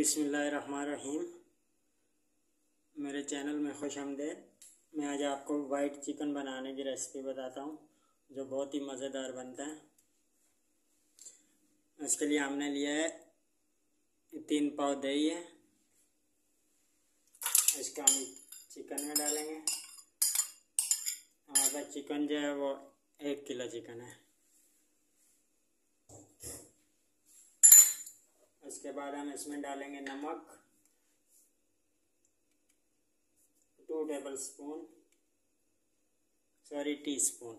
बिस्मिल्लाहिर्रहमानिर्रहीम। मेरे चैनल में खुशामदीद। मैं आज आपको वाइट चिकन बनाने की रेसिपी बताता हूँ जो बहुत ही मज़ेदार बनता है। इसके लिए हमने लिया है 3 पाव दही है। इसको हम चिकन में डालेंगे। हमारे पास चिकन जो है वो 1 किलो चिकन है। उसके बाद हम इसमें डालेंगे नमक 2 टीस्पून।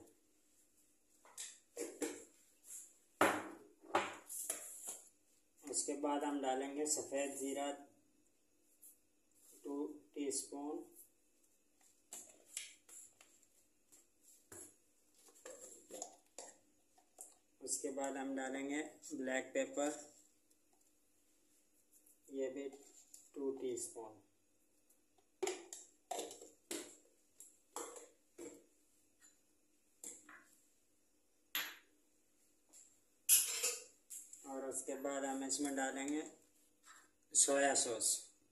उसके बाद हम डालेंगे सफ़ेद ज़ीरा 2 टीस्पून। उसके बाद हम डालेंगे ब्लैक पेपर, ये भी 2 टीस्पून। और उसके बाद हम इसमें डालेंगे सोया सॉस।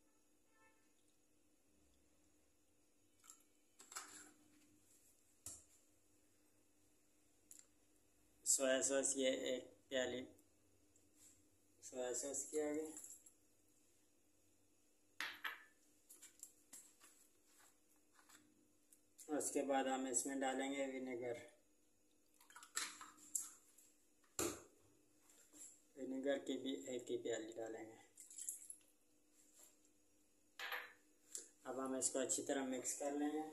सोया सॉस ये 1 प्याली सोया सॉस की आ गई। उसके बाद हम इसमें डालेंगे विनेगर। विनेगर की भी 1 ही प्याली डालेंगे। अब हम इसको अच्छी तरह मिक्स कर लेंगे।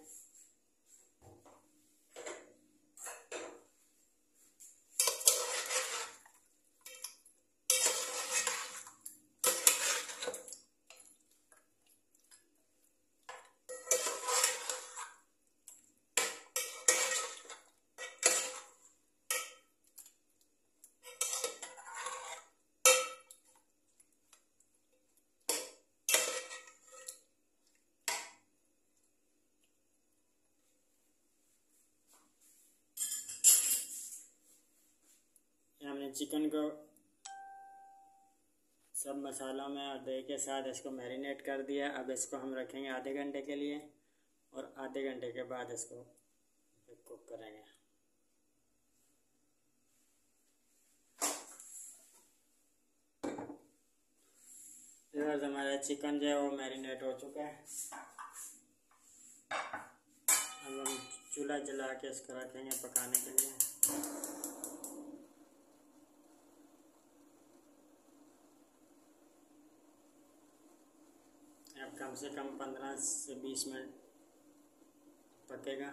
हमने चिकन को सब मसालों में और दही के साथ इसको मैरिनेट कर दिया। अब इसको हम रखेंगे आधे घंटे के लिए और आधे घंटे के बाद इसको कुक करेंगे। इधर हमारा चिकन जो है वो मैरिनेट हो चुका है। अब हम चूल्हा जला के इसको रखेंगे पकाने के लिए। अब कम से कम 15 से 20 मिनट पकेगा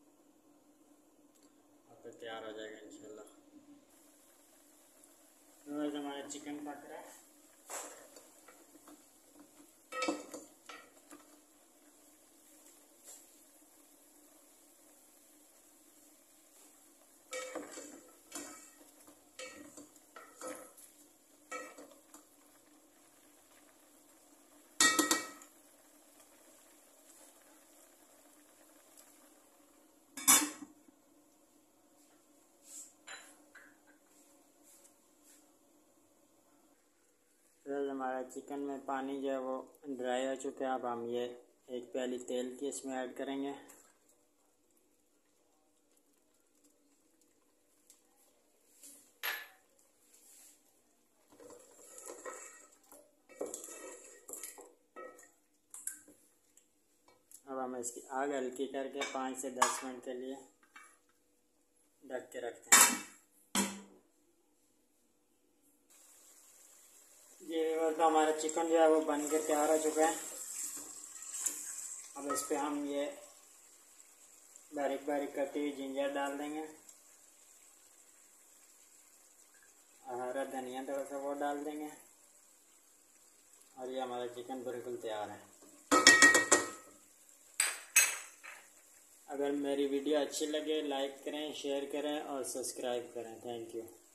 और फिर तैयार हो जाएगा इंशाल्लाह। तो हमारा चिकन पक रहा है। हमारा चिकन में पानी जो है वो ड्राई हो चुका है। अब हम ये 1 प्याली तेल की इसमें ऐड करेंगे। अब हम इसकी आग हल्की करके 5 से 10 मिनट के लिए ढक के रखते हैं। ये तो हमारा चिकन जो है वो बन के तैयार हो चुका है। अब इस पे हम ये बारीक बारीक कटी हुई जिंजर डाल देंगे और हरा धनिया थोड़ा सा वो डाल देंगे और ये हमारा चिकन बिल्कुल तैयार है। अगर मेरी वीडियो अच्छी लगे लाइक करें, शेयर करें और सब्सक्राइब करें। Thank you.